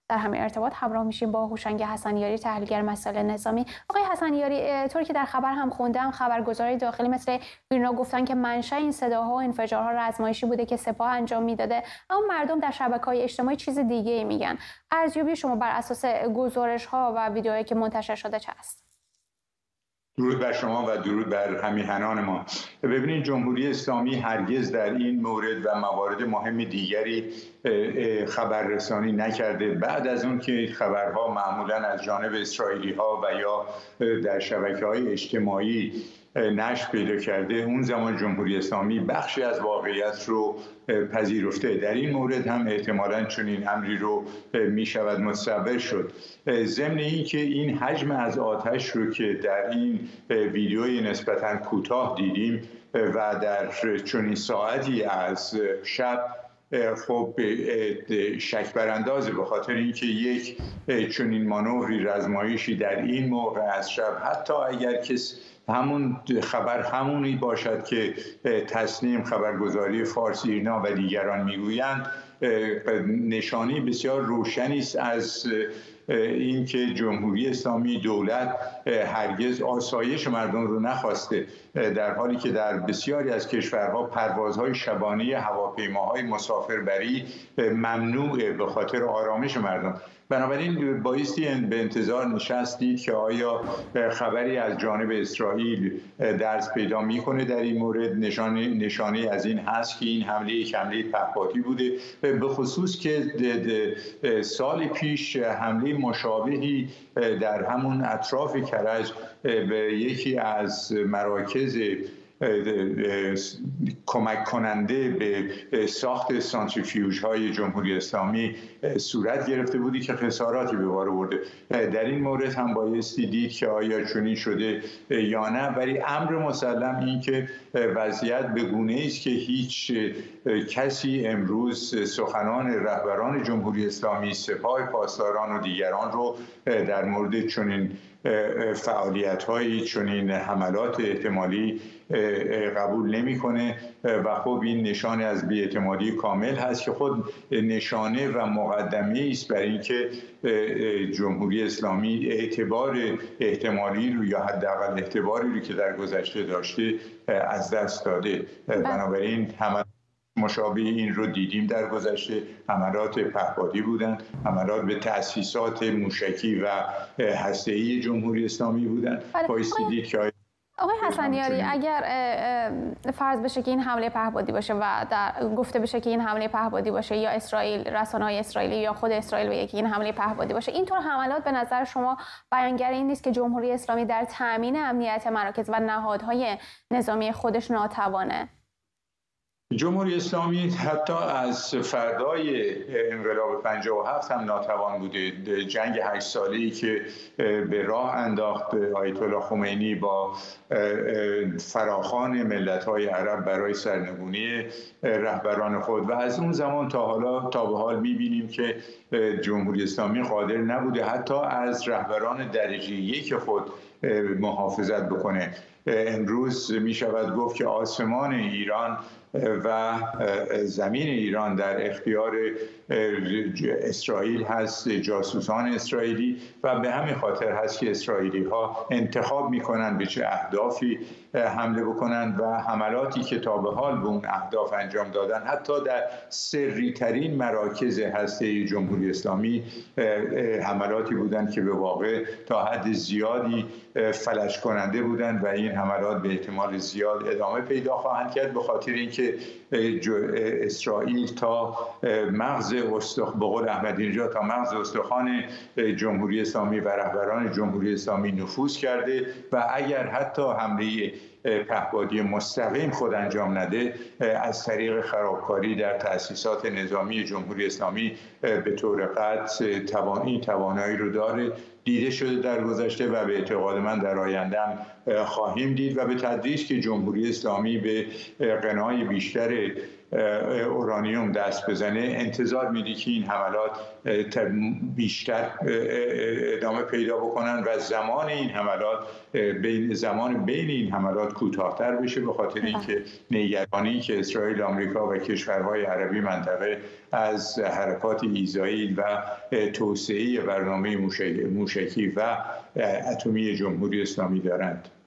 در همین ارتباط همراه میشیم با هوشنگ حسنیاری، تحلیلگر مسائل نظامی. آقای حسنیاری، طوری که در خبر هم خوندم، خبرگزارهای داخلی مثل ایرنا گفتن که منشأ این صداها و انفجارها رزمایشی بوده که سپاه انجام میداده، اما مردم در شبکه‌های اجتماعی چیز دیگه‌ای میگن. ارزیابی شما بر اساس گزارش‌ها و ویدیوهایی که منتشر شده چه است؟ درود بر شما و درود بر همیهنان ما. ببینید، جمهوری اسلامی هرگز در این مورد و موارد مهم دیگری خبررسانی نکرده. بعد از اون که خبرها معمولا از جانب اسرائیلی‌ها و یا در شبکه‌های اجتماعی نشر پیدا کرده، اون زمان جمهوری اسلامی بخشی از واقعیت رو پذیرفته. در این مورد هم احتمالاً چنین امری رو می شود متصور شد. ضمن این که این حجم از آتش رو که در این ویدیوی نسبتاً کوتاه دیدیم و در چنین ساعتی از شب، خب شک براندازه، به خاطر اینکه یک چنین مانوری رزمایشی در این موقع از شب، حتی اگر کس همون خبر همونی باشد که تسنیم، خبرگزاری فارس، ایرنا و دیگران میگویند، نشانی بسیار روشنی است از اینکه جمهوری اسلامی، دولت هرگز آسایش مردم رو نخواسته، در حالی که در بسیاری از کشورها پروازهای شبانه هواپیماهای مسافربری ممنوعه به خاطر آرامش مردم. بنابراین بایستی به انتظار نشستید که آیا خبری از جانب اسرائیل درز پیدا میکنه در این مورد. نشانه از این هست که این حمله یک حمله پهپادی بوده، به خصوص که سال پیش حمله مشابهی در همون اطراف کرج به یکی از مراکز کمک کننده به ساخت سانتریفیوژ های جمهوری اسلامی صورت گرفته بودی که خساراتی به بار آورده. در این مورد هم بایستی دید که آیا چنین شده یا نه، ولی امر مسلم این که وضعیت به گونه‌ای است که هیچ کسی امروز سخنان رهبران جمهوری اسلامی، سپاه پاسداران و دیگران رو در مورد چنین فعالیت‌های، چنین حملات احتمالی قبول نمی‌کنه و خب این نشانه از بی‌اعتمادی کامل هست که خود نشانه و مقدمه است بر اینکه جمهوری اسلامی اعتبار احتمالی رو یا حداقل اعتباری رو که در گذشته داشته از دست داده. بنابراین حملات مشابه این رو دیدیم در گذشته، حملات پهپادی بودند، حملات به تأسیسات موشکی و هسته‌ای جمهوری اسلامی بودند. بایستی دید که آقای حسنیاری، اگر فرض بشه که این حمله پهپادی باشه و گفته بشه که این حمله پهپادی باشه، یا اسرائیل، رسانه‌های اسرائیلی یا خود اسرائیل بگه که این حمله پهپادی باشه، اینطور حملات به نظر شما بیانگر این نیست که جمهوری اسلامی در تأمین امنیت مراکز و نهادهای نظامی خودش ناتوانه؟ جمهوری اسلامی حتی از فردای انقلاب 57 هم ناتوان بوده. جنگ 8 ساله‌ای که به راه انداخت آیت الله خمینی با فراخوان ملت‌های عرب برای سرنگونی رهبران خود، و از اون زمان تا به حال می‌بینیم که جمهوری اسلامی قادر نبوده حتی از رهبران درجه یک خود محافظت بکنه. امروز می شود گفت که آسمان ایران و زمین ایران در اختیار اسرائیل هست، جاسوسان اسرائیلی، و به همین خاطر هست که اسرائیلی ها انتخاب می کنند به چه اهدافی حمله بکنند و حملاتی که تا به حال به اون اهداف انجام دادن، حتی در سری ترین مراکز هسته جمهوری اسلامی حملاتی بودند که به واقع تا حد زیادی فلج کننده بودند و این حملات به احتمال زیاد ادامه پیدا خواهند کرد، به خاطر اینکه اسرائیل تا مغز به قول احمدی‌نژاد تا مغز استخوان جمهوری اسلامی و رهبران جمهوری اسلامی نفوذ کرده و اگر حتی حمله پهپادی مستقیم خود انجام نده، از طریق خرابکاری در تأسیسات نظامی جمهوری اسلامی به طور قطع این توانایی رو داره. دیده شده در گذشته و به اعتقاد من در آینده خواهیم دید و به تدریج که جمهوری اسلامی به غنای بیشتر اورانیوم دست بزنه، انتظار میدی که این حملات بیشتر ادامه پیدا بکنن و زمان این حملات بین این حملات کوتاه‌تر بشه، به خاطر اینکه نگرانی که اسرائیل، آمریکا و کشورهای عربی منطقه از حرکات ایزرائیل و توسعه برنامه موشکی و اتمی جمهوری اسلامی دارند.